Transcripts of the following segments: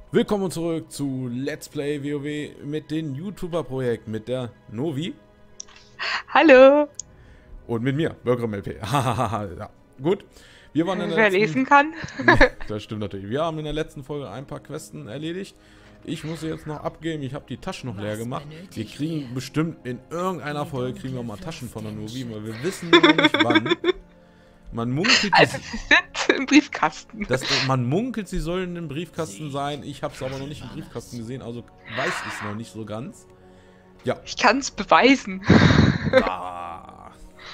Willkommen zurück zu Let's Play WoW mit dem YouTuber-Projekt mit der Novi Hallo, und mit mir, Bürgerem LP. Ja, gut. Wir waren in der wer letzten... lesen kann. Das stimmt natürlich. Wir haben in der letzten Folge ein paar Questen erledigt. Ich muss sie jetzt noch abgeben. Ich habe die Taschen noch leer gemacht. Wir kriegen bestimmt in irgendeiner Folge kriegen wir mal Taschen von der Novi, weil wir wissen noch nicht wann. Man munkelt, Also sie sind im Briefkasten. man munkelt, sie sollen im Briefkasten sein. Ich habe es aber noch nicht im Briefkasten gesehen, also weiß ich es noch nicht so ganz. Ja. Ich kann es beweisen. Ah.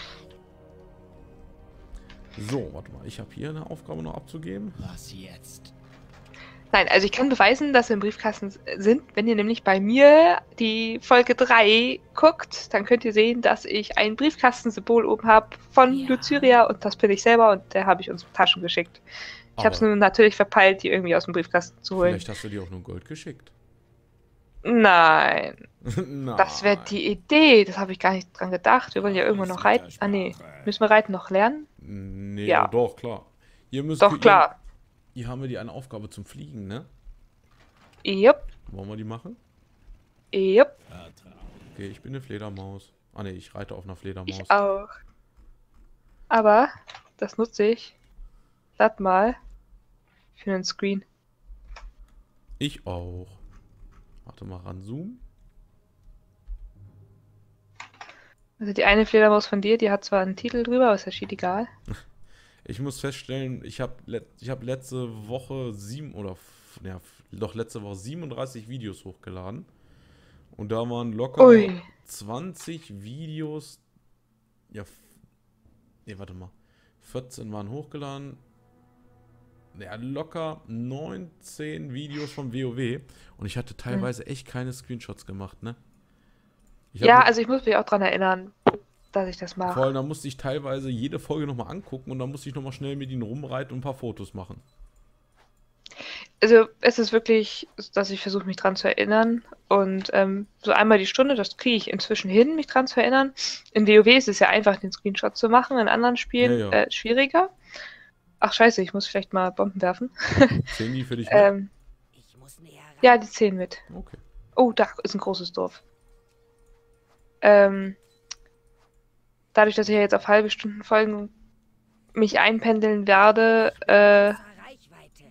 So, warte mal. Ich habe hier eine Aufgabe noch abzugeben. Was jetzt? Nein, also ich kann beweisen, dass sie im Briefkasten sind. Wenn ihr nämlich bei mir die Folge 3 guckt, dann könnt ihr sehen, dass ich ein Briefkastensymbol oben habe von Lucyria und das bin ich selber und der habe ich uns Taschen geschickt. Ich habe es Aber nur natürlich verpeilt, die irgendwie aus dem Briefkasten zu holen. vielleicht hast du dir auch nur Gold geschickt. Nein, Nein. das wäre die Idee. Das habe ich gar nicht dran gedacht. Wir wollen ja irgendwann noch reiten. Ah nee, müssen wir reiten noch lernen? Nee, Ja. doch, klar. Ihr müsst Doch, klar. Hier haben wir die eine Aufgabe zum Fliegen, ne? Jupp, Wollen wir die machen? jupp. Okay, ich bin eine Fledermaus. Ah ne, ich reite auf einer Fledermaus. Ich auch. Aber das nutze ich. Lad mal. Für einen Screen. Ich auch. Warte mal, ranzoomen. Also die eine Fledermaus von dir, die hat zwar einen Titel drüber, aber ist ja schied egal. Ich muss feststellen, ich habe letzte Woche letzte Woche 37 Videos hochgeladen. Und da waren locker Ui. 20 Videos. Ja, ne, warte mal. 14 waren hochgeladen. Ja, locker 19 Videos vom WoW. Und ich hatte teilweise echt keine Screenshots gemacht, ne? Ja, also ich muss mich auch dran erinnern, dass ich das Vor mache. allem, da musste ich teilweise jede Folge nochmal angucken und dann musste ich nochmal schnell mit ihnen rumreiten und ein paar Fotos machen. Also es ist wirklich, dass ich versuche, mich dran zu erinnern. Und so einmal die Stunde, das kriege ich inzwischen hin, mich dran zu erinnern. In WoW ist es ja einfach, den Screenshot zu machen. In anderen Spielen Ja, ja. schwieriger. Ach scheiße, ich muss vielleicht mal Bomben werfen. Zählen die für dich mit? Ich muss näher ran. Ja, die zählen mit. Okay. Oh, da ist ein großes Dorf. Dadurch, dass ich ja jetzt auf halbe Stunden Folgen mich einpendeln werde, Außer Reichweite.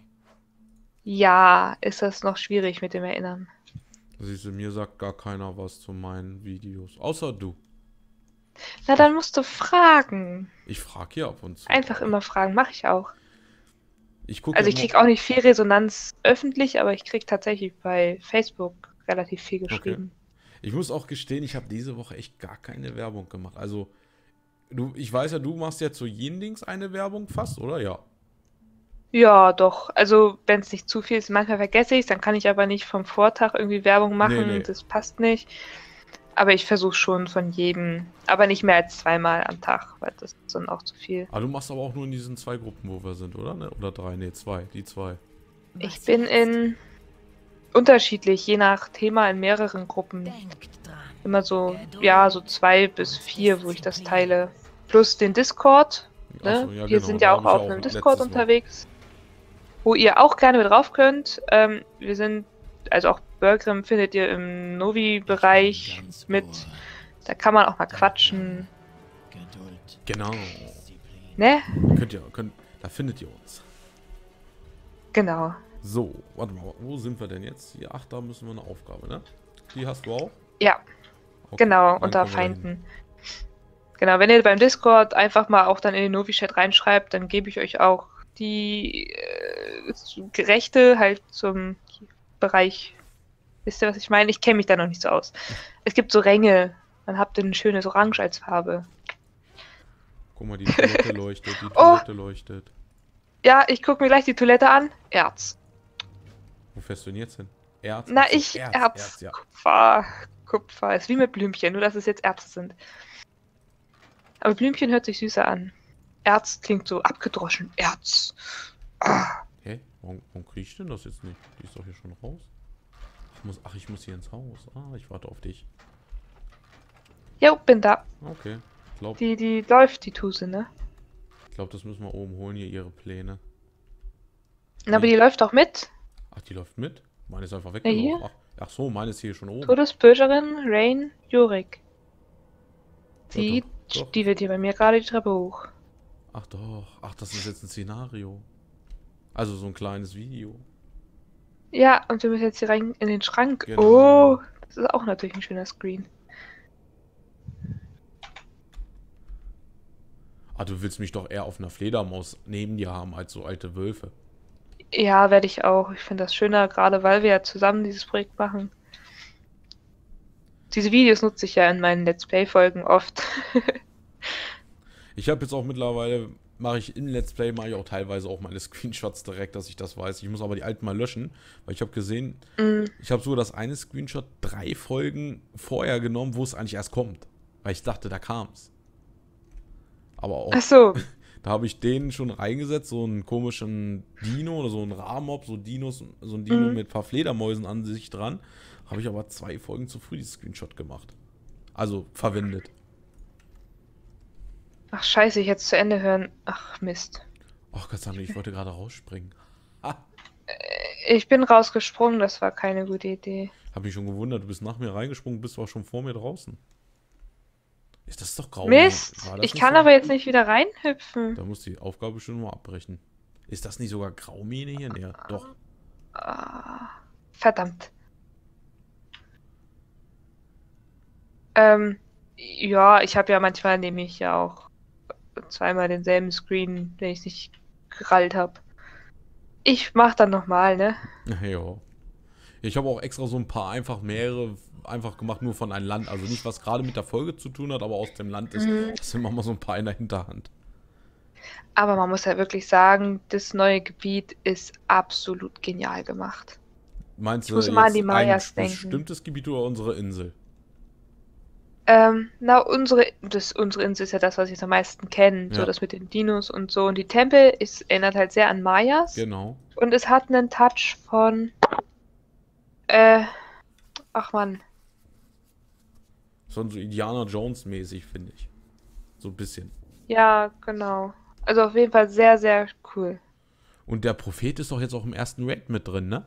ja, ist das noch schwierig mit dem Erinnern. Siehst du, mir sagt gar keiner was zu meinen Videos. Außer du. Na, dann musst du fragen. Ich frage hier ab und zu. Einfach immer fragen, mache ich auch. Ich gucke Also ich krieg auch nicht viel Resonanz öffentlich, aber ich krieg tatsächlich bei Facebook relativ viel geschrieben. Ich muss auch gestehen, ich habe diese Woche echt gar keine Werbung gemacht. Also, ich weiß ja, du machst ja zu jeden Dings eine Werbung fast, oder? Ja. Ja, doch. Also wenn es nicht zu viel ist, manchmal vergesse ich es, dann kann ich aber nicht vom Vortag irgendwie Werbung machen, Nee. das passt nicht. Aber ich versuche schon von jedem, aber nicht mehr als zweimal am Tag, weil das ist dann auch zu viel. Aber du machst aber auch nur in diesen 2 Gruppen, wo wir sind, oder? Ne? Oder 3? Ne, 2. Die 2. Ich bin in unterschiedlich, je nach Thema in mehreren Gruppen. Denkt dran. Immer so, ja, so 2 bis 4, wo ich das teile. Plus den Discord. Ne? Achso, ja, Wir genau, sind da ja hab auch ich auf auch einem letztes Discord Mal. unterwegs, wo ihr auch gerne mit drauf könnt. Wir sind, also auch Bergrim findet ihr im Novi-Bereich Ganz mit. Ohr. Da kann man auch mal quatschen. Geduld. Genau. Disziplin. Ne? Da findet ihr uns. Genau. So, warte mal, wo sind wir denn jetzt? Hier, ach, da müssen wir eine Aufgabe, ne? Die hast du auch? Ja, Okay, genau, dann unter kommen wir dahin. Feinden. Genau, wenn ihr beim Discord einfach mal auch dann in den Novi-Chat reinschreibt, dann gebe ich euch auch die Rechte halt zum Bereich. Wisst ihr, was ich meine? Ich kenne mich da noch nicht so aus. Es gibt so Ränge. Dann habt ihr ein schönes Orange als Farbe. Guck mal, die Toilette leuchtet, die Oh! Toilette leuchtet. Ja, ich gucke mir gleich die Toilette an. Erz. Wo fährst du denn jetzt hin? Erz? Na, Achso, ich Erz. Erz, ja. Kupfer. Kupfer. Ist wie mit Blümchen, nur dass es jetzt Erze sind. Aber Blümchen hört sich süßer an. Erz klingt so abgedroschen. Erz. Ah. Hä? Warum krieg ich denn das jetzt nicht? Die ist doch hier schon raus. Ich muss hier ins Haus. Ah, ich warte auf dich. Jo, bin da. Okay. Ich Die läuft, die Tuse, ne? glaube, das müssen wir oben holen, hier ihre Pläne. Aber die läuft auch mit. Ach, die läuft mit? Meine ist einfach hier? weggelaufen. Ach so, meine ist hier schon oben. Todesbürgerin Rain Jurik. Ja, doch. Die wird hier bei mir gerade die Treppe hoch. Ach doch. Ach, das ist jetzt ein Szenario. Also so ein kleines Video. Ja, und wir müssen jetzt hier rein in den Schrank. Genau. Oh, das ist auch natürlich ein schöner Screen. Ah, du willst mich doch eher auf einer Fledermaus neben dir haben als so alte Wölfe. Ja, werde ich auch. Ich finde das schöner, gerade weil wir ja zusammen dieses Projekt machen. Diese Videos nutze ich ja in meinen Let's Play-Folgen oft. Ich habe jetzt auch mittlerweile, mache ich auch teilweise auch meine Screenshots direkt, dass ich das weiß. Ich muss aber die alten mal löschen, weil ich habe gesehen, ich habe sogar das eine Screenshot 3 Folgen vorher genommen, wo es eigentlich erst kommt. Weil ich dachte, da kam's. Aber auch, Ach so. da habe ich den schon reingesetzt, so einen komischen Dino oder so einen Rahmob, so ein Dino mit ein paar Fledermäusen an sich dran. Habe ich aber 2 Folgen zu früh dieses Screenshot gemacht. Also verwendet. Ach scheiße, ich jetzt zu Ende hören. Ach Mist. Ach Gott sei Dank, ich wollte gerade rausspringen. Ich bin rausgesprungen, das war keine gute Idee. Habe mich schon gewundert, du bist nach mir reingesprungen, bist auch schon vor mir draußen. Ist das doch grau? Mist! War das Ich nicht kann so? aber jetzt nicht wieder reinhüpfen. Da muss die Aufgabe schon mal abbrechen. Ist das nicht sogar Graumine hier? Nee, doch. Ah, verdammt. Ja, ich habe ja manchmal nehme ich ja auch zweimal denselben Screen, wenn ich es nicht gerallt habe. Ich mach dann nochmal, ne? Ja. Ich habe auch extra so ein paar mehrere gemacht, nur von einem Land. Also nicht, was gerade mit der Folge zu tun hat, aber aus dem Land ist. Das sind manchmal so ein paar in der Hinterhand. Aber man muss ja wirklich sagen, das neue Gebiet ist absolut genial gemacht. Meinst Ich du muss immer an jetzt die Mayas ein denken. bestimmtes Gebiet oder unsere Insel? Na, unsere Insel ist ja das, was ich am meisten kenne. So Ja. das mit den Dinos und so. Und die Tempel erinnert halt sehr an Mayas. Genau. Und es hat einen Touch von. Ach man. Schon so Indiana Jones mäßig, finde ich. So ein bisschen. Ja, genau. Also auf jeden Fall sehr, sehr cool. Und der Prophet ist doch jetzt auch im ersten Raid mit drin, ne?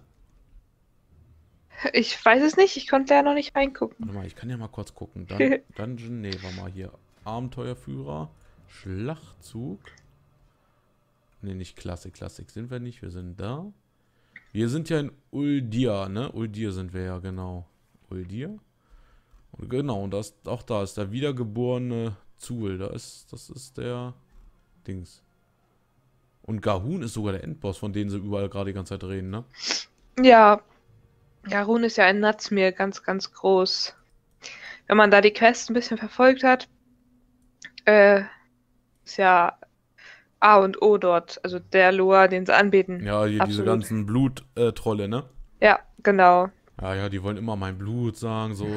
Ich weiß es nicht, ich konnte ja noch nicht reingucken. Warte mal, ich kann ja mal kurz gucken. Dungeon, nee, warte mal hier. Abenteuerführer, Schlachtzug. Nee, nicht Klassik sind wir nicht, wir sind da. Wir sind ja in Uldir, ne? Uldir sind wir ja, genau. Uldir. Und genau, und da ist der wiedergeborene Zul. Das ist der Dings. Und Gahun ist sogar der Endboss, von denen sie überall gerade die ganze Zeit reden, ne? Ja, Garun ist ja in Nazmir ganz, ganz groß. Wenn man da die Quests ein bisschen verfolgt hat, ist ja A und O dort. Also der Loa, den sie anbeten. Ja, hier diese Absolut. ganzen Blut-Trolle, ne? Ja, genau. Ja, die wollen immer mein Blut sagen, so,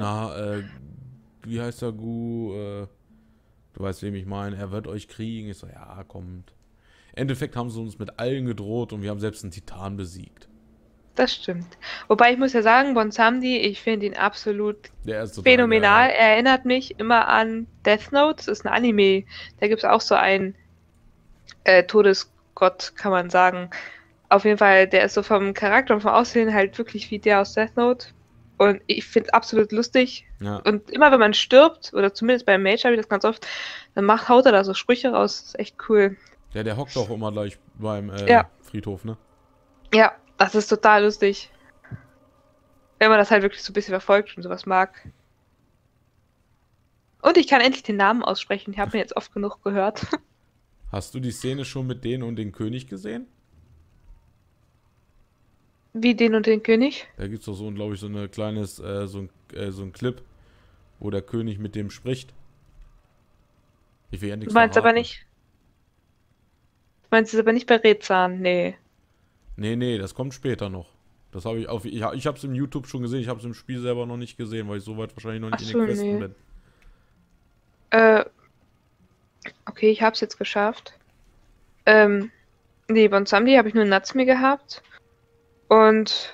wie heißt der Gu? Du weißt, wem ich meine, er wird euch kriegen. Ich so, ja, kommt. Im Endeffekt haben sie uns mit allen gedroht und wir haben selbst einen Titan besiegt. Das stimmt. Wobei ich muss ja sagen, Bonsamdi, ich finde ihn absolut Der ist total phänomenal. geil. Er erinnert mich immer an Death Note. Das ist ein Anime. Da gibt es auch so einen Todesgott, kann man sagen. Auf jeden Fall, der ist so vom Charakter und vom Aussehen halt wirklich wie der aus Death Note. Und ich finde es absolut lustig. Ja, Und immer wenn man stirbt, oder zumindest beim Mage habe ich das ganz oft, dann haut er da so Sprüche raus. Das ist echt cool. der hockt auch immer gleich beim Ja. Friedhof, ne? Ja, das ist total lustig. Wenn man das halt wirklich so ein bisschen verfolgt und sowas mag. Und ich kann endlich den Namen aussprechen. Ich habe ihn jetzt oft genug gehört. Hast du die Szene schon mit denen und den König gesehen? Wie den und den König. Da gibt es doch so, glaube ich, so eine kleines, so ein Clip, wo der König mit dem spricht. Ich will ja nichts Du meinst aber verraten. nicht. Du meinst es aber nicht bei Rezan, nee. Nee, das kommt später noch. Das habe ich ich habe es im YouTube schon gesehen, ich habe es im Spiel selber noch nicht gesehen, weil ich soweit wahrscheinlich noch nicht Ach in den so, Questen nee. bin. Okay, ich hab's jetzt geschafft. Nee, Bonsamdi habe ich nur in Nazmir gehabt. Und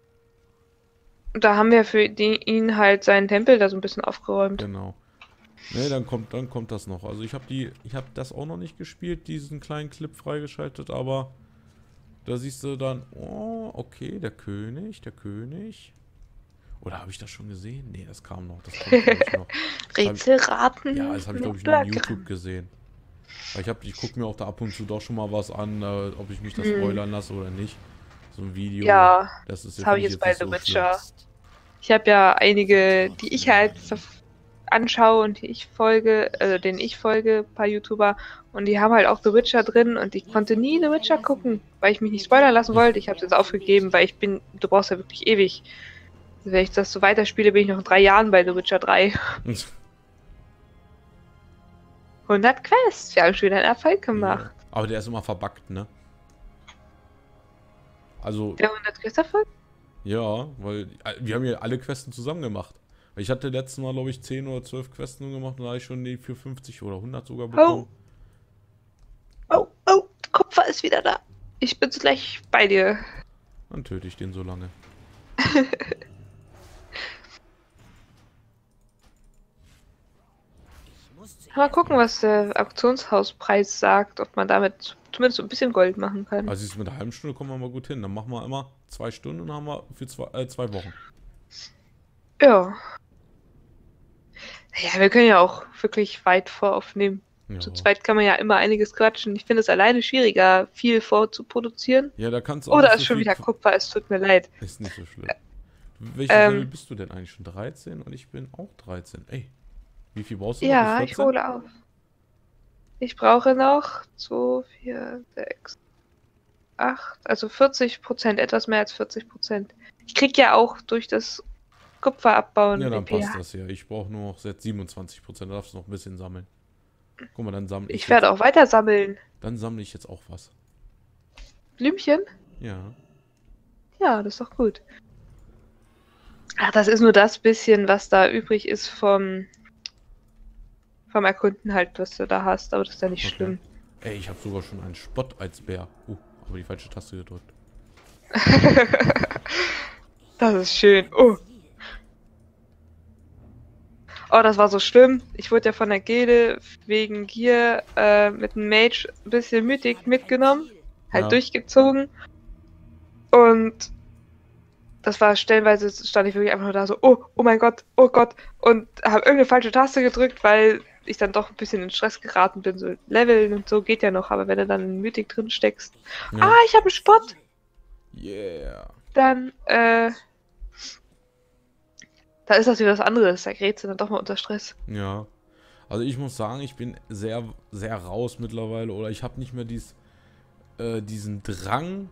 da haben wir für ihn halt seinen Tempel da so ein bisschen aufgeräumt. Genau. Nee, dann kommt das noch. Also ich habe das auch noch nicht gespielt, diesen kleinen Clip freigeschaltet, aber Da siehst du dann, oh, okay, der König. Oder habe ich das schon gesehen? Nee, das kam noch. Das kommt, glaub ich, noch. Rätselraten. Ja, das habe ich, glaube ich, mit nur auf Blöckern. YouTube gesehen. Weil ich gucke mir auch da ab und zu doch schon mal was an, ob ich mich das spoilern lasse oder nicht. So ein Video. Ja, Das ist das habe finde ich ich jetzt bei nicht The so schlimm. Witcher. Ich habe ja einige, die ich halt anschaue und die ich folge, denen ich folge, ein paar YouTuber, und die haben halt auch The Witcher drin und ich konnte nie The Witcher gucken, weil ich mich nicht spoilern lassen wollte. Ich habe es jetzt aufgegeben, weil du brauchst ja wirklich ewig. Wenn ich das so weiterspiele, bin ich noch in 3 Jahren bei The Witcher 3. 100 Quests, wir haben schon wieder einen Erfolg gemacht. Ja. Aber der ist immer verbuggt, ne? Also, Der 100 Quests-Erfolg? ja, weil wir haben ja alle Questen zusammen gemacht. Weil ich hatte letztes Mal, glaube ich, 10 oder 12 Questen nur gemacht und da habe ich schon die für 50 oder 100 sogar bekommen. Oh, Kupfer ist wieder da. Ich bin gleich bei dir. Dann töte ich den so lange. Mal gucken, was der Auktionshauspreis sagt, ob man damit zumindest so ein bisschen Gold machen kann. Also siehst du, mit einer halben Stunde kommen wir mal gut hin. Dann machen wir immer 2 Stunden und haben wir für 2 Wochen. Ja. Ja, wir können ja auch wirklich weit voraufnehmen. Ja. Zu zweit kann man ja immer einiges quatschen. Ich finde es alleine schwieriger, viel vorzuproduzieren. Ja, da kannst du auch Oder nicht ist so schon viel wieder Kupfer, es tut mir leid. Ist nicht so schlimm. Welches Level bist du denn eigentlich schon? 13? Und ich bin auch 13. Ey, wie viel brauchst du noch? Ja, Bis ich 14? hole auf. Ich brauche noch 2, 4, 6, 8, also 40%, etwas mehr als 40%. Ich krieg ja auch durch das Kupfer abbauen. Ja, dann EP. passt das ja. Ich brauche nur noch jetzt 27%. Da darfst du noch ein bisschen sammeln. Guck mal, dann sammle Ich werde auch weiter sammeln. Dann sammle ich jetzt auch was. Blümchen? Ja. Ja, das ist doch gut. Ach, das ist nur das bisschen, was da übrig ist vom Erkunden halt, was du da hast, aber das ist ja nicht Okay. schlimm. Ey, ich habe sogar schon einen Spott als Bär. Aber die falsche Taste gedrückt. Das ist schön. Oh, das war so schlimm. Ich wurde ja von der Gilde wegen Gier mit einem Mage ein bisschen Mythic mitgenommen. Halt Ja. durchgezogen. Und das war stellenweise, stand ich wirklich einfach nur da so, oh mein Gott, oh Gott. Und habe irgendeine falsche Taste gedrückt, weil ich dann doch ein bisschen in Stress geraten bin. So Leveln und so geht ja noch, aber wenn du dann in Mythic drin steckst. Ja. Ich habe einen Spott. Yeah. Dann, da ist das wieder was anderes. Da gerätst du dann doch mal unter Stress. Ja. Also ich muss sagen, ich bin sehr, sehr raus mittlerweile. Oder ich habe nicht mehr diesen Drang,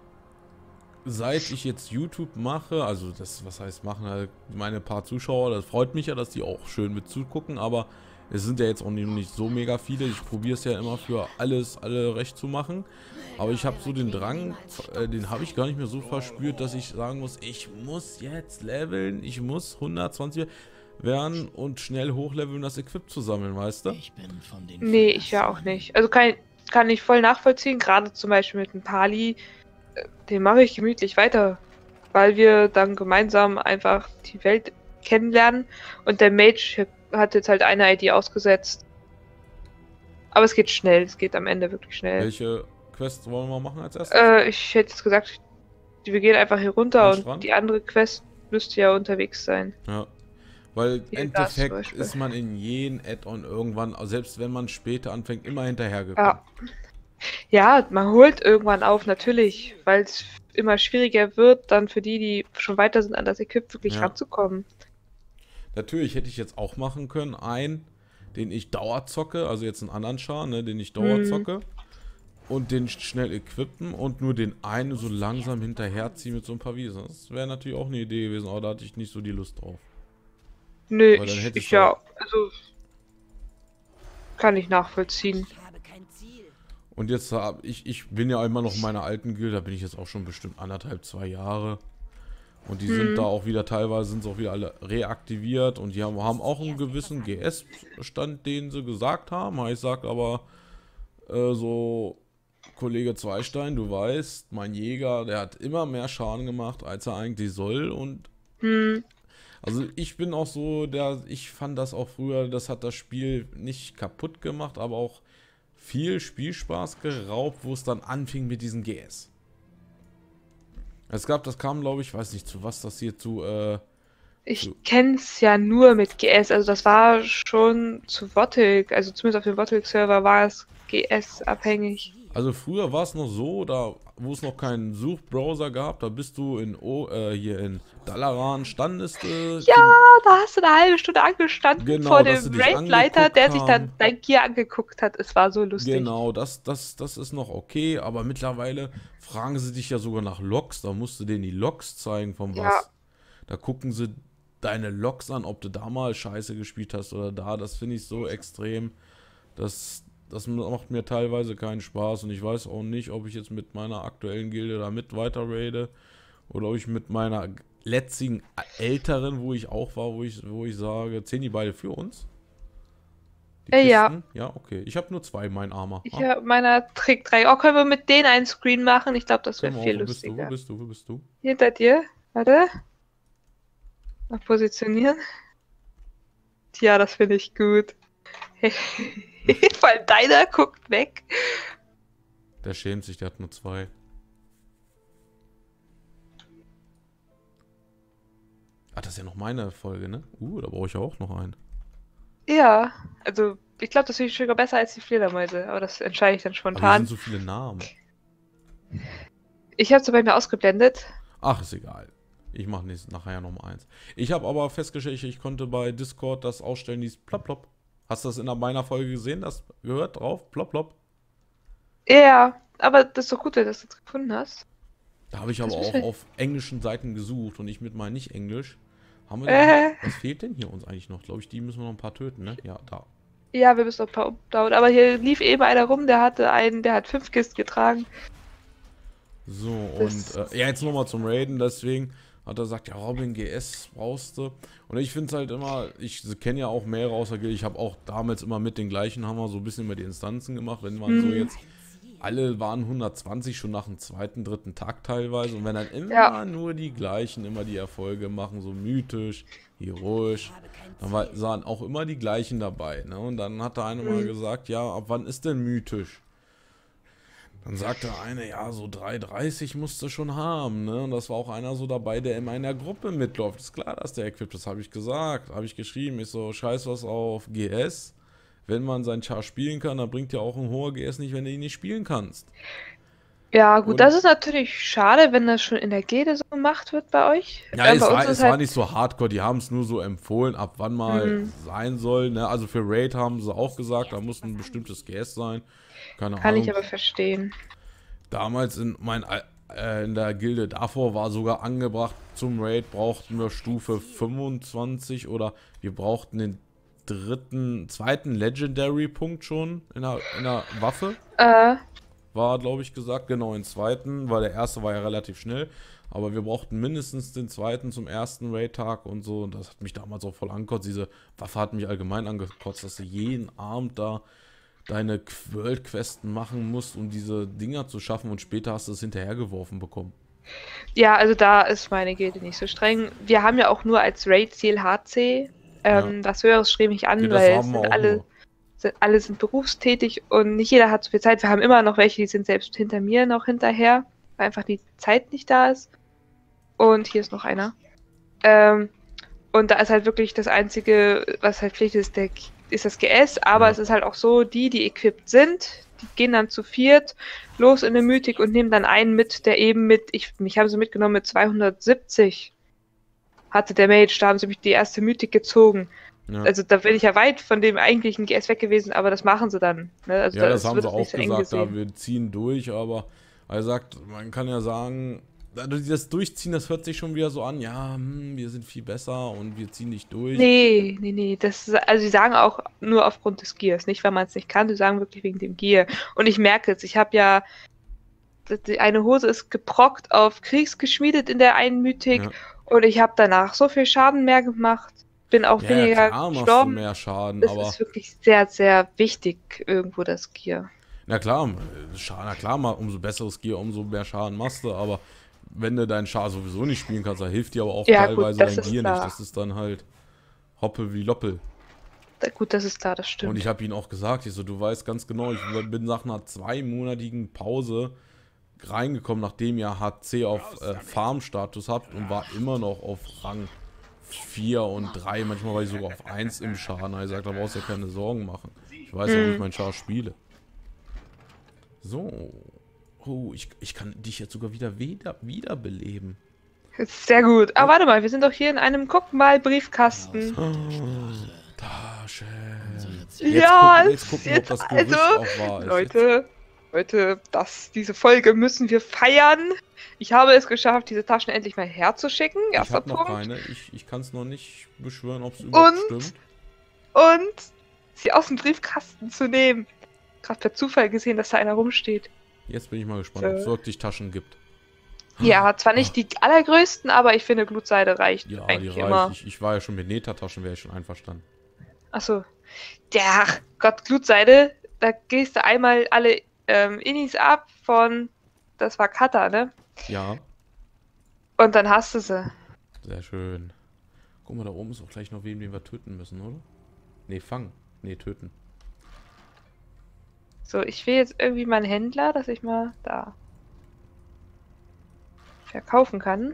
seit ich jetzt YouTube mache. Also das, was heißt machen, halt meine paar Zuschauer, das freut mich ja, dass die auch schön mit zugucken. Aber es sind ja jetzt auch nicht so mega viele. Ich probiere es ja immer für alle recht zu machen. Aber ich habe so den Drang, den habe ich gar nicht mehr so verspürt, dass ich sagen muss, ich muss jetzt leveln, ich muss 120 werden und schnell hochleveln, das Equip zu sammeln, weißt du? Ich bin von den Nee, ich ja auch nicht. Also kann ich voll nachvollziehen, gerade zum Beispiel mit dem Pali, den mache ich gemütlich weiter, weil wir dann gemeinsam einfach die Welt kennenlernen und der Mage hat jetzt halt eine ID ausgesetzt. Aber es geht schnell, es geht am Ende wirklich schnell. Welche Quests wollen wir machen als erstes? Ich hätte jetzt gesagt, wir gehen einfach hier runter Am und Strand? die andere Quest müsste ja unterwegs sein. Ja. Weil im Hier, das zum Endeffekt Beispiel. ist man in jedem Add-on irgendwann, also selbst wenn man später anfängt, immer hinterhergekommen. Ja. Ja, man holt irgendwann auf, natürlich, weil es immer schwieriger wird, dann für die schon weiter sind, an das Equip wirklich Ja. ranzukommen. Natürlich hätte ich jetzt auch machen können, den ich Dauer zocke, also jetzt einen anderen Char, ne, den ich Dauer zocke. Und den schnell equippen und nur den einen so langsam hinterherziehen mit so ein paar Wiesen. Das wäre natürlich auch eine Idee gewesen, aber da hatte ich nicht so die Lust drauf. Nö, Weil dann hättest ich du ja, also kann ich nachvollziehen. Ich habe kein Ziel. Und jetzt ich bin ja immer noch in meiner alten Guild, da bin ich jetzt auch schon bestimmt 1,5, 2 Jahre. Und die sind da auch wieder, teilweise sind sie auch wieder alle reaktiviert und die haben auch einen gewissen GS-Stand, den sie gesagt haben. Ich sag aber, so, Kollege Zweistein, du weißt, mein Jäger, der hat immer mehr Schaden gemacht, als er eigentlich soll. Und also ich bin auch so, ich fand das auch früher, das hat das Spiel nicht kaputt gemacht, aber auch viel Spielspaß geraubt, wo es dann anfing mit diesen GS. Das kam, glaube ich, weiß nicht, zu was das hier Ich kenne es ja nur mit GS, also das war schon zu Wottig, also zumindest auf dem Wottig-Server war es GS-abhängig. Also früher war es noch so, da wo es noch keinen Suchbrowser gab, da bist du hier in Dalaran standest Ja, da hast du eine halbe Stunde angestanden Genau, vor dass dem sie dich Raid-Leiter, angeguckt der sich dann haben. dein Gear angeguckt hat. Es war so lustig. Genau, das ist noch okay, aber mittlerweile fragen sie dich ja sogar nach Logs, da musst du denen die Logs zeigen von Ja. was. Da gucken sie deine Logs an, ob du da mal Scheiße gespielt hast oder da. Das finde ich so extrem. Das macht mir teilweise keinen Spaß und ich weiß auch nicht, ob ich jetzt mit meiner aktuellen Gilde da mit weiter raide oder ob ich mit meiner letzigen älteren, wo ich auch war, wo ich sage, zählen die beide für uns? Die Ja. Kisten? Ja, okay. Ich habe nur 2, mein Armer. Ich habe meiner Trick 3. Oh, können wir mit denen einen Screen machen? Ich glaube, das wäre Können wir viel auch. Wo bist du? Wo lustiger. bist du? Wo bist du? Hinter dir. Warte. Noch positionieren. Ja, das finde ich gut. Vor allem deiner guckt weg. Der schämt sich, der hat nur 2. Ah, das ist ja noch meine Folge, ne? Da brauche ich ja auch noch einen. Ja, also ich glaube, das finde ich sogar besser als die Fledermäuse, aber das entscheide ich dann Aber hier spontan. sind so viele Namen. Ich habe es bei mir ausgeblendet. Ach, ist egal. Ich mache nachher nochmal eins. Ich habe aber festgestellt, ich konnte bei Discord das ausstellen, dieses Plop Plop. Hast du das in meiner Folge gesehen? Das gehört drauf? Plop Plop. Ja, aber das ist doch gut, dass du das gefunden hast. Da habe ich aber Das auch ist- auf englischen Seiten gesucht und ich mit meinem nicht Englisch. Haben wir denn, was fehlt denn hier uns eigentlich noch? Glaube ich, die müssen wir noch ein paar töten, ne? Ja, da. Ja, wir müssen noch ein paar umbauen. Aber hier lief eben einer rum, der hat 5 Kisten getragen. So, Das- und ja, jetzt nochmal zum Raiden, deswegen hat er gesagt, ja, Robin GS brauchst du. Und ich finde es halt immer, ich kenne ja auch mehrere außer Guild, ich habe auch damals immer mit den gleichen Hammer so ein bisschen über die Instanzen gemacht, wenn man so jetzt, alle waren 120 schon nach dem zweiten, dritten Tag teilweise und wenn dann immer Ja. nur die gleichen, immer die Erfolge machen, so mythisch, heroisch, dann waren auch immer die gleichen dabei, ne? Und dann hat der eine mal gesagt, ja, ab wann ist denn mythisch? Dann sagte eine, ja, so 3,30 musst du schon haben, ne? Und das war auch einer so dabei, der in meiner Gruppe mitläuft. Ist klar, dass der equipped ist, habe ich gesagt, habe ich geschrieben. Ich so, scheiß was auf GS. Wenn man seinen Char spielen kann, dann bringt ja auch ein hoher GS nicht, wenn du ihn nicht spielen kannst. Ja, gut, Und- das ist natürlich schade, wenn das schon in der Gilde so gemacht wird bei euch. Ja, Bei es uns war, ist es halt- war nicht so hardcore, die haben es nur so empfohlen, ab wann mal sein soll. Ne? Also für Raid haben sie auch gesagt, da muss ein bestimmtes GS sein. Keine Kann Ahnung. ich aber verstehen. Damals in der Gilde davor war sogar angebracht, zum Raid brauchten wir Stufe 25 oder wir brauchten den zweiten Legendary-Punkt schon in der Waffe. War, glaube ich, gesagt, genau, den zweiten, weil der erste war ja relativ schnell. Aber wir brauchten mindestens den zweiten zum ersten Raid-Tag und so. Und das hat mich damals auch voll angekotzt. Diese Waffe hat mich allgemein angekotzt, dass du jeden Abend da deine World-Questen machen musst, um diese Dinger zu schaffen. Und später hast du es hinterhergeworfen bekommen. Ja, also da ist meine Gilde nicht so streng. Wir haben ja auch nur als Raid-Ziel HC. Was Höheres strebe ich an, Ja, das weil haben wir auch nur. alle sind berufstätig und nicht jeder hat so viel Zeit. Wir haben immer noch welche, die sind selbst hinter mir noch hinterher, weil einfach die Zeit nicht da ist. Und hier ist noch einer. Und da ist halt wirklich das Einzige, was halt Pflicht ist, ist das GS. Aber Ja. es ist halt auch so, die equipped sind, die gehen dann zu viert los in eine Mythik und nehmen dann einen mit, der eben mich haben sie mitgenommen mit 270. Hatte der Mage, da haben sie mich die erste Mythik gezogen. Ja. Also da bin ich ja weit von dem eigentlichen GS weg gewesen, aber das machen sie dann. Ne? Also Ja, das es haben wird sie nicht auch so eng gesagt, da gesehen. wir ziehen durch, aber er sagt, man kann ja sagen, das Durchziehen, das hört sich schon wieder so an, ja, wir sind viel besser und wir ziehen nicht durch. Nee. Also sie sagen auch nur aufgrund des Gears, nicht weil man es nicht kann, sie sagen wirklich wegen dem Gear. Und ich merke es, ich habe ja, die eine Hose ist geprockt auf Kriegsgeschmiedet in der einen Mythik Ja. und ich habe danach so viel Schaden mehr gemacht, bin auch Ja, weniger klar machst du gestorben. mehr Schaden, Es aber ist wirklich sehr, sehr wichtig, irgendwo das Gear. na klar, umso besseres Gear, umso mehr Schaden machst du, aber wenn du deinen Char sowieso nicht spielen kannst, dann hilft dir aber auch Ja, gut, teilweise das dein ist Gear klar. nicht. Das ist dann halt Hoppe wie Loppel. Gut, das ist klar, das Und stimmt. ich habe ihn auch gesagt, ich so, du weißt ganz genau, ich bin nach einer 2-monatigen Pause reingekommen, nachdem ihr HC auf Farm-Status habt und war immer noch auf Rang 4 und 3. Manchmal war ich sogar auf 1 im Char. Na, ich sag, da brauchst du ja keine Sorgen machen. Ich weiß ja, wo ich meinen Char spiele. So. Oh, ich kann dich jetzt sogar wiederbeleben. Sehr gut. Aber warte mal, wir sind doch hier in einem, guck mal, Briefkasten. Oh, Taschen. Ja, Jetzt gucken, ob das Gerücht auch wahr ist. Leute, diese Folge müssen wir feiern. Ich habe es geschafft, diese Taschen endlich mal herzuschicken. Ich Erster habe noch Punkt. keine. Ich kann es noch nicht beschwören, ob es überhaupt stimmt. Und sie aus dem Briefkasten zu nehmen. Gerade per Zufall gesehen, dass da einer rumsteht. Jetzt bin ich mal gespannt, ob es wirklich Taschen gibt. Ja, zwar nicht die allergrößten, aber ich finde, Glutseide reicht Ja, eigentlich die immer. reicht. Ich war ja schon mit Neta-Taschen, wäre ich schon einverstanden. Achso. Ja, Gott, Glutseide, da gehst du einmal alle Innis ab von, das war Kata, ne? Ja, Und dann hast du sie. sehr schön. Guck mal, da oben ist auch gleich noch wen, den wir töten müssen, oder? Ne, fangen. Ne, töten. So, ich will jetzt irgendwie meinen Händler, dass ich mal da verkaufen kann.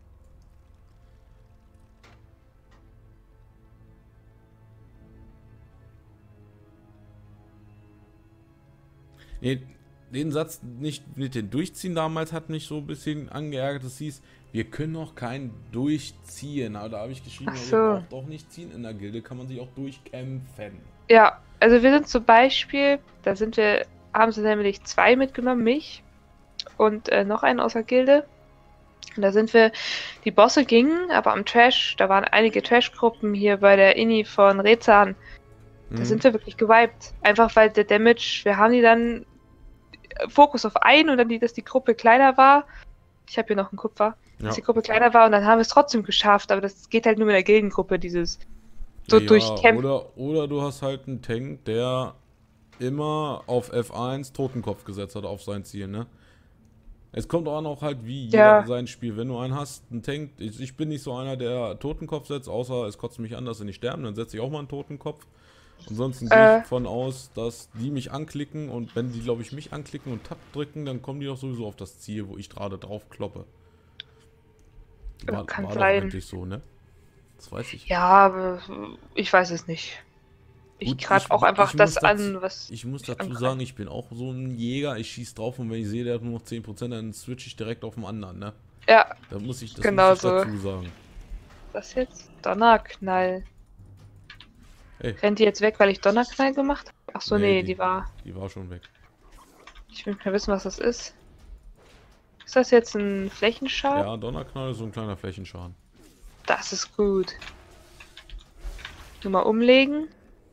Ne, den Satz nicht mit den Durchziehen damals hat mich so ein bisschen angeärgert. Das hieß, wir können noch kein Durchziehen. Aber da habe ich geschrieben, Ach ja, so. ihr braucht doch nicht ziehen. In der Gilde kann man sich auch durchkämpfen. Ja, also wir sind zum Beispiel, haben sie nämlich 2 mitgenommen, mich und noch einen aus der Gilde. Und da sind wir, die Bosse gingen, aber am Trash, da waren einige Trash-Gruppen hier bei der Inni von Rezan. Da sind wir wirklich gewiped. Einfach weil der Damage, wir haben die dann Fokus auf einen und dann, dass die Gruppe kleiner war. Ich habe hier noch einen Kupfer. Ja. Dass die Gruppe kleiner war und dann haben wir es trotzdem geschafft, aber das geht halt nur mit der Gildengruppe, dieses so Ja, durchkämpfen. oder du hast halt einen Tank, der immer auf F1 Totenkopf gesetzt hat auf sein Ziel, ne? Es kommt auch noch halt wie jeder sein Spiel. Wenn du einen hast, einen Tank, ich bin nicht so einer, der Totenkopf setzt, außer es kotzt mich an, dass sie nicht sterben, dann setze ich auch mal einen Totenkopf. Ansonsten gehe ich davon aus, dass die mich anklicken und wenn die, glaube ich, mich anklicken und Tab drücken, dann kommen die doch sowieso auf das Ziel, wo ich gerade drauf kloppe. War Kann doch sein. eigentlich so, ne? Das weiß ich. Ja, aber ich weiß es nicht. Ich Gut, greife auch einfach ich das muss an, was Ich muss ich dazu angreife. sagen, ich bin auch so ein Jäger, ich schieße drauf und wenn ich sehe, der hat nur noch 10%, dann switche ich direkt auf den anderen, ne? Ja, Da muss ich, das Genau muss ich so. dazu sagen. das jetzt? Donnerknall. Ey. Rennt die jetzt weg, weil ich Donnerknall gemacht habe? Achso, Nee, nee, die war. Die war schon weg. Ich will mal wissen, was das ist. Ist das jetzt ein Flächenschaden? Ja, Donnerknall ist so ein kleiner Flächenschaden. Das ist gut. Nur mal umlegen.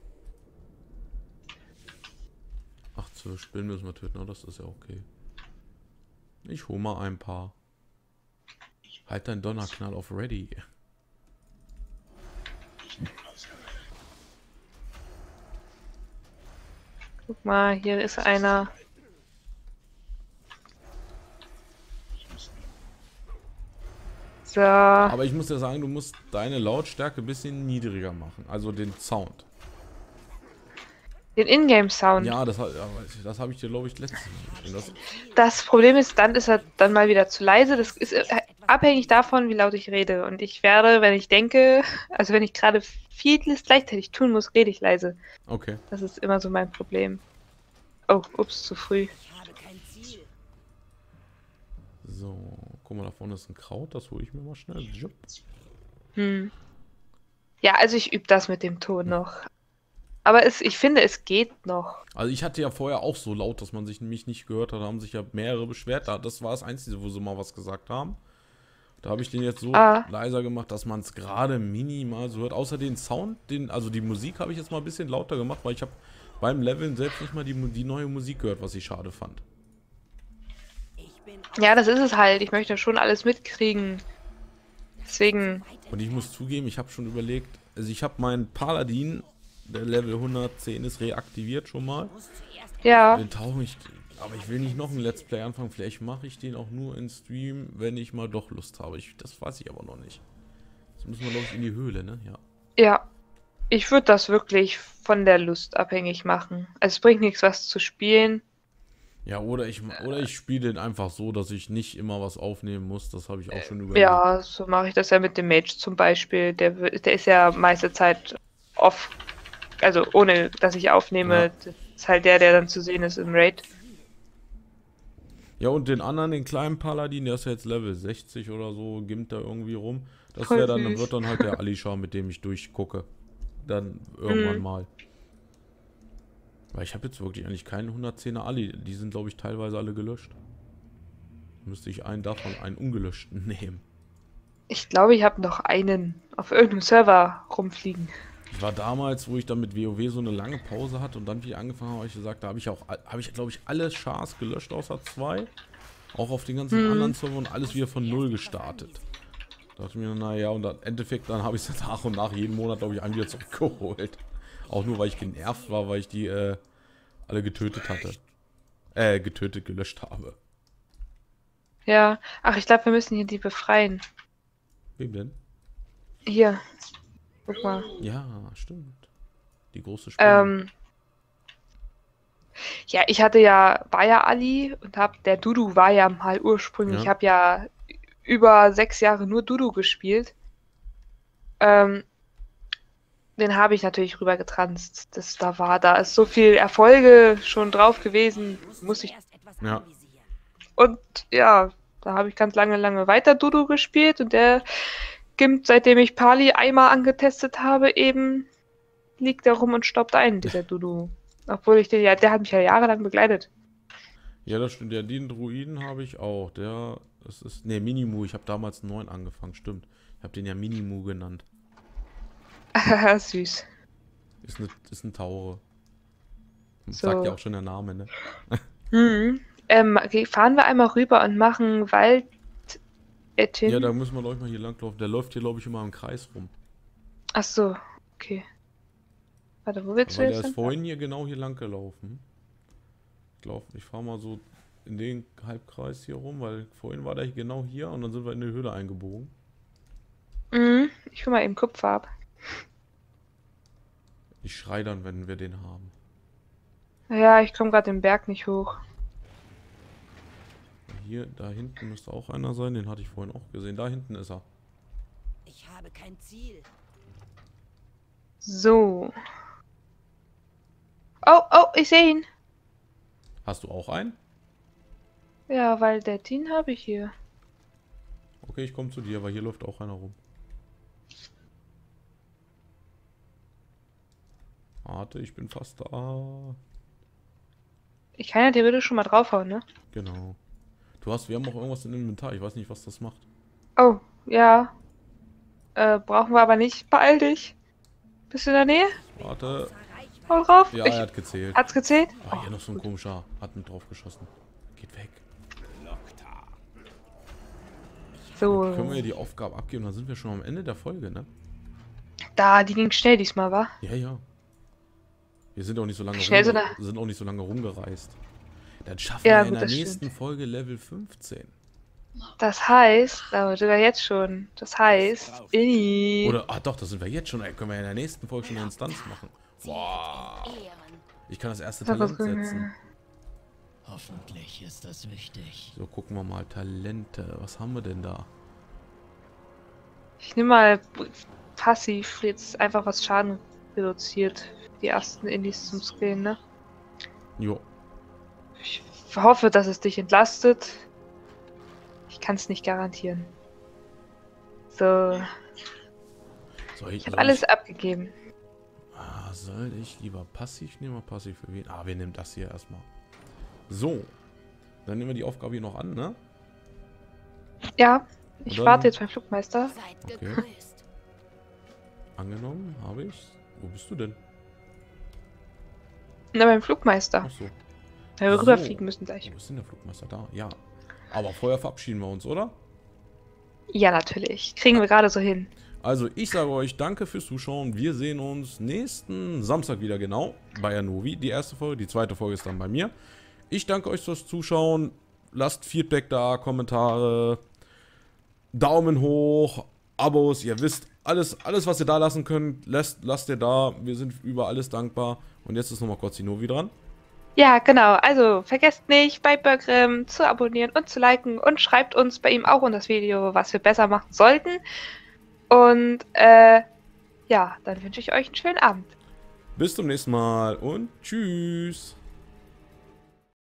Ach, 12 Spinnen müssen wir töten, oh, das ist ja okay. Ich hole mal ein paar. Halt dein Donnerknall auf Ready. Guck mal, hier ist einer. So. Aber ich muss ja sagen, du musst deine Lautstärke ein bisschen niedriger machen. Also den Sound. Den Ingame-Sound. Ja, das habe ich dir, glaube ich, letztens gesagt. Das Problem ist, dann ist er dann mal wieder zu leise. Das ist abhängig davon, wie laut ich rede. Und ich werde, wenn ich denke, also wenn ich gerade vieles gleichzeitig tun muss, rede ich leise. Okay. Das ist immer so mein Problem. Oh, ups, zu früh. Ich habe kein Ziel. So, guck mal, da vorne ist ein Kraut, das hole ich mir mal schnell. Jupp. Ja, also ich übe das mit dem Ton noch. Aber ich finde, es geht noch. Also ich hatte ja vorher auch so laut, dass man mich nicht gehört hat, da haben sich ja mehrere beschwert. Das war das Einzige, wo sie mal was gesagt haben. Da habe ich den jetzt so leiser gemacht, dass man es gerade minimal so hört. Außer den Sound, also die Musik habe ich jetzt mal ein bisschen lauter gemacht, weil ich habe beim Leveln selbst nicht mal die neue Musik gehört, was ich schade fand. Ich bin Ja, das ist es halt. Ich möchte schon alles mitkriegen. Deswegen. Und ich muss zugeben, ich habe schon überlegt, also ich habe meinen Paladin, der Level 110 ist, reaktiviert schon mal. Ja. Den tauche ich, aber ich will nicht noch ein Let's Play anfangen. Vielleicht mache ich den auch nur in Stream, wenn ich mal doch Lust habe. Das weiß ich aber noch nicht. Jetzt müssen wir, glaube ich, in die Höhle, ne? Ja. Ja. Ich würde das wirklich von der Lust abhängig machen. Also es bringt nichts, was zu spielen. Ja, oder ich spiele den einfach so, dass ich nicht immer was aufnehmen muss. Das habe ich auch schon überlegt. Ja, so mache ich das ja mit dem Mage zum Beispiel. Der ist ja meiste Zeit off, also ohne dass ich aufnehme. Ja. Das ist halt der dann zu sehen ist im Raid. Ja, und den anderen, den kleinen Paladin, der ist ja jetzt Level 60 oder so, gimmt da irgendwie rum. Das Voll wird süß. dann halt der Alisha, mit dem ich durchgucke. Dann irgendwann mal. Weil ich habe jetzt wirklich eigentlich keinen 110er Ali. Die sind, glaube ich, teilweise alle gelöscht. Müsste ich einen davon, einen ungelöschten nehmen. Ich glaube, ich habe noch einen auf irgendeinem Server rumfliegen. Ich war damals, wo ich dann mit WoW so eine lange Pause hatte und dann wieder angefangen habe, habe ich gesagt, da habe ich, glaube ich, alle Chars gelöscht außer 2. Auch auf den ganzen anderen Servern und alles wieder von 0 gestartet. Da dachte ich mir, naja, und im Endeffekt dann habe ich es nach und nach jeden Monat, glaube ich, einen wieder zurückgeholt. Auch nur, weil ich genervt war, weil ich die alle getötet hatte. Gelöscht habe. Ja. Ach, ich glaube, wir müssen hier die befreien. Wem denn? Hier. Guck mal. Ja, stimmt. Die große Spinne. Ja, war ja Ali und der Dudu war ja mal ursprünglich. Ja. Ich habe ja über 6 Jahre nur Dudu gespielt. Den habe ich natürlich rübergetranst. Da ist so viel Erfolge schon drauf gewesen, muss ich. Ja. Und ja, da habe ich ganz lange weiter Dudu gespielt und der Gimmt, seitdem ich Pali einmal angetestet habe, eben liegt er rum und staubt ein, dieser Dudu. Obwohl der hat mich ja jahrelang begleitet. Ja, das stimmt. Ja, den Druiden habe ich auch. Ne, Minimu. Ich habe damals 9 angefangen, stimmt. Ich habe den ja Minimu genannt. Süß. Ist ein Taure. So. Sagt ja auch schon der Name, ne? Okay, fahren wir einmal rüber und machen Wald. Ja, da müssen wir doch mal hier langlaufen. Der läuft hier, glaube ich, immer im Kreis rum. Ach so, okay. Warte, wo willst du Weil jetzt der ist hin? vorhin hier genau hier lang gelaufen. Ich fahre mal so in den Halbkreis hier rum, weil vorhin war der genau hier und dann sind wir in die Höhle eingebogen. Ich hol mal eben Kupfer ab. Ich schrei dann, wenn wir den haben. Ja, ich komme gerade den Berg nicht hoch. Hier, da hinten müsste auch einer sein. Den hatte ich vorhin auch gesehen. Da hinten ist er. Ich habe kein Ziel. So. Oh, ich sehe ihn. Hast du auch einen? Ja, weil den habe ich hier. Okay, ich komme zu dir, weil hier läuft auch einer rum. Warte, ich bin fast da. Ich kann ja theoretisch schon mal draufhauen, ne? Genau. Wir haben auch irgendwas im Inventar. Ich weiß nicht, was das macht. Oh, ja. Brauchen wir aber nicht. Beeil dich. Bist du in der Nähe? Warte. Hau drauf. Ja, er hat gezählt. Hat's gezählt? Ah, hier noch so ein komischer. Hat mit drauf geschossen. Geht weg. So. Können wir hier die Aufgabe abgeben? Dann sind wir schon am Ende der Folge, ne? Die ging schnell diesmal, wa? Ja. Wir sind auch nicht so lange, sind auch nicht so lange rumgereist. Dann schaffen wir in der nächsten Folge Level 15. Das heißt, sogar jetzt schon. Das heißt, Doch, das sind wir jetzt schon. Ey, können wir in der nächsten Folge schon eine Instanz machen. Boah. Ich kann das erste Talent setzen. Hoffentlich ist das wichtig. So, gucken wir mal. Talente. Was haben wir denn da? Ich nehme mal passiv jetzt einfach was Schaden reduziert. Die ersten Indies zum Skillen, ne? Jo. Ich hoffe, dass es dich entlastet. Ich kann es nicht garantieren. So. Ich habe alles abgegeben. Soll ich lieber passiv nehmen oder passiv für wen? Wir nehmen das hier erstmal. So. Dann nehmen wir die Aufgabe hier noch an, ne? Ja, ich warte jetzt beim Flugmeister. Okay. Angenommen, habe ich. Wo bist du denn? Na, beim Flugmeister. Achso. Weil wir rüberfliegen müssen gleich. Wo ist denn der Flugmeister da? Ja. Aber vorher verabschieden wir uns, oder? Ja, natürlich. Kriegen wir gerade so hin. Also, ich sage euch danke fürs Zuschauen. Wir sehen uns nächsten Samstag wieder genau bei Anovi. Die erste Folge, die zweite Folge ist dann bei mir. Ich danke euch fürs Zuschauen. Lasst Feedback da, Kommentare, Daumen hoch, Abos. Ihr wisst, alles was ihr da lassen könnt, lasst ihr da. Wir sind über alles dankbar. Und jetzt ist nochmal kurz die Novi dran. Ja, genau. Also vergesst nicht, bei Bergrim zu abonnieren und zu liken und schreibt uns bei ihm auch unter das Video, was wir besser machen sollten. Und ja, dann wünsche ich euch einen schönen Abend. Bis zum nächsten Mal und tschüss.